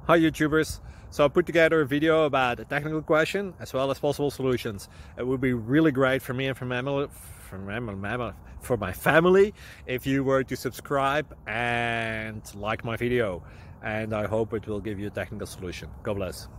Hi YouTubers! So I put together a video about a technical question as well as possible solutions. It would be really great for me and for my family if you were to subscribe and like my video, and I hope it will give you a technical solution. God bless.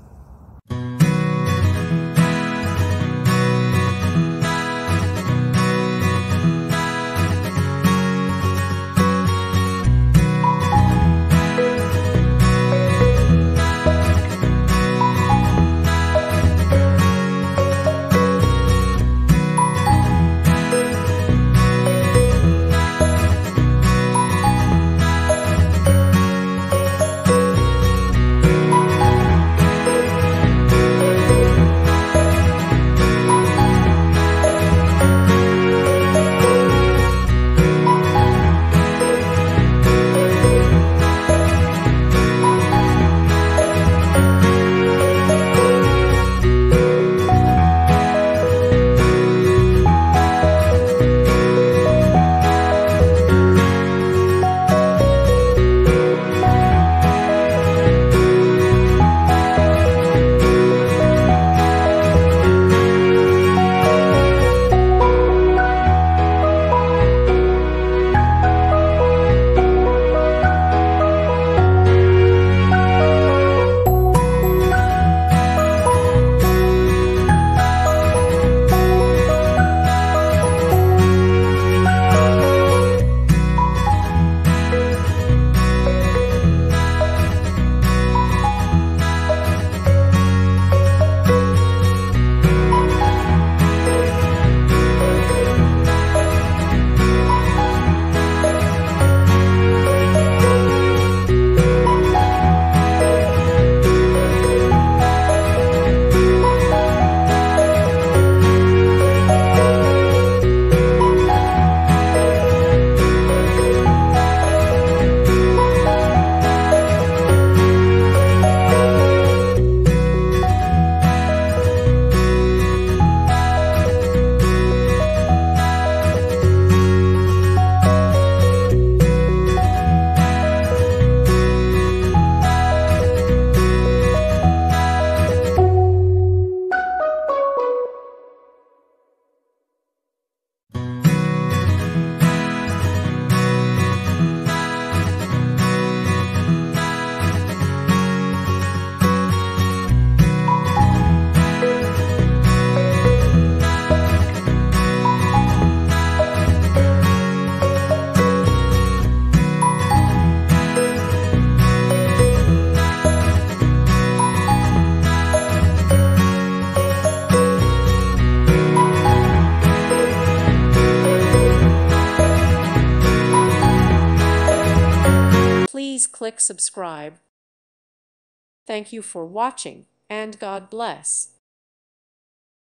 Please click subscribe. Thank you for watching, and God bless.